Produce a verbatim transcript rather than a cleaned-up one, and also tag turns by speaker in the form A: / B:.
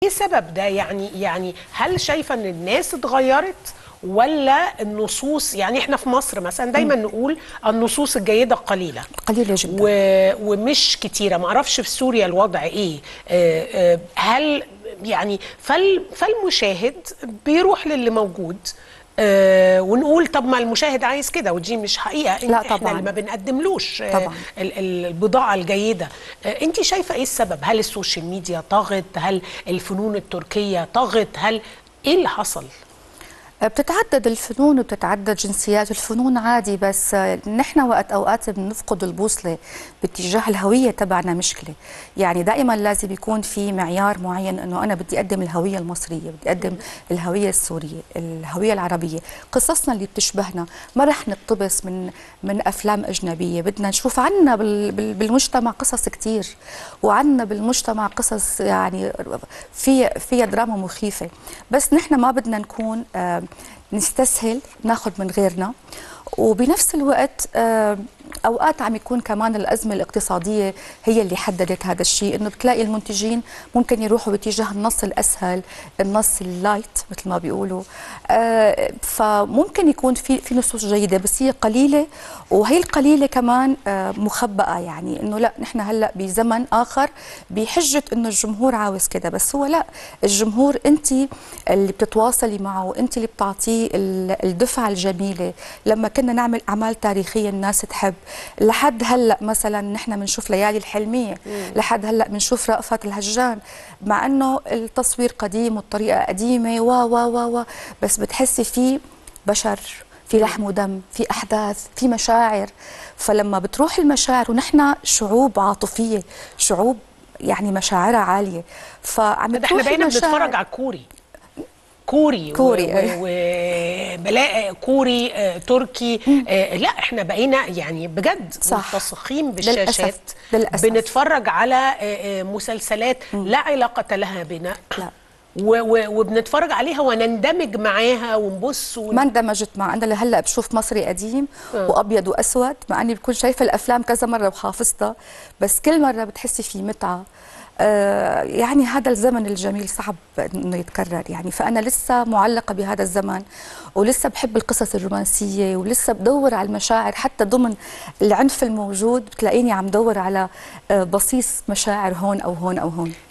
A: ايه سبب ده؟ يعني يعني هل شايفه ان الناس اتغيرت ولا النصوص؟ يعني احنا في مصر مثلا دايما نقول النصوص الجيده قليله
B: قليلة جدا
A: و... ومش كتيره. ما اعرفش في سوريا الوضع ايه. آه، آه، هل يعني فال... فالمشاهد بيروح للي موجود. آه ونقول طب ما المشاهد عايز كده، ودي مش حقيقه.
B: لا
A: احنا اللي
B: طبعا
A: ما بنقدملوش آه
B: طبعا.
A: ال- ال- البضاعه الجيده. آه انت شايفه ايه السبب؟ هل السوشيال ميديا طغت؟ هل الفنون التركيه طغت؟ هل ايه اللي حصل؟
B: بتتعدد الفنون وبتتعدد جنسيات الفنون عادي، بس نحن وقت اوقات بنفقد البوصله باتجاه الهويه تبعنا مشكله. يعني دائما لازم يكون في معيار معين، انه انا بدي اقدم الهويه المصريه، بدي اقدم الهويه السوريه، الهويه العربيه، قصصنا اللي بتشبهنا. ما رح نقتبس من من افلام اجنبيه، بدنا نشوف عنا بالمجتمع قصص كثير، وعنا بالمجتمع قصص يعني في فيها دراما مخيفه، بس نحن ما بدنا نكون آه نستسهل ناخذ من غيرنا. وبنفس الوقت آه اوقات عم يكون كمان الازمه الاقتصاديه هي اللي حددت هذا الشيء، انه بتلاقي المنتجين ممكن يروحوا باتجاه النص الاسهل، النص اللايت مثل ما بيقولوا. آه فممكن يكون في في نصوص جيده، بس هي قليله، وهي القليله كمان آه مخبأه. يعني انه لا، نحن هلا بزمن اخر بحجه انه الجمهور عاوز كده، بس هو لا، الجمهور انت اللي بتتواصلي معه، انت اللي بتعطيه الدفعه الجميله. لما كنا نعمل اعمال تاريخيه الناس تحب، لحد هلا مثلا نحن بنشوف ليالي الحلميه، مم. لحد هلا بنشوف رأفت الهجان، مع انه التصوير قديم والطريقه قديمه و و و و بس بتحسي فيه بشر، في لحم ودم، في احداث، في مشاعر. فلما بتروح المشاعر، ونحن شعوب عاطفيه، شعوب يعني مشاعرها عاليه، فعم
A: ده احنا بقينا بنتفرج على الكوري كوري
B: كوري
A: وبلاء كوري آه، تركي. آه، لا احنا بقينا يعني بجد ملتصقين بالشاشات.
B: للأسف. للأسف.
A: بنتفرج على آه، مسلسلات مم. لا علاقة لها بنا،
B: لا.
A: وبنتفرج عليها ونندمج معاها ونبص ون...
B: ما اندمجت مع، انا لهلا بشوف مصري قديم أه. وابيض واسود، مع اني بكون شايفه الافلام كذا مره وحافظتها، بس كل مره بتحسي في متعه. آه يعني هذا الزمن الجميل صعب انه يتكرر يعني. فانا لسه معلقه بهذا الزمن، ولسه بحب القصص الرومانسيه، ولسه بدور على المشاعر حتى ضمن العنف الموجود. بتلاقيني عم دور على آه بصيص مشاعر هون او هون او هون.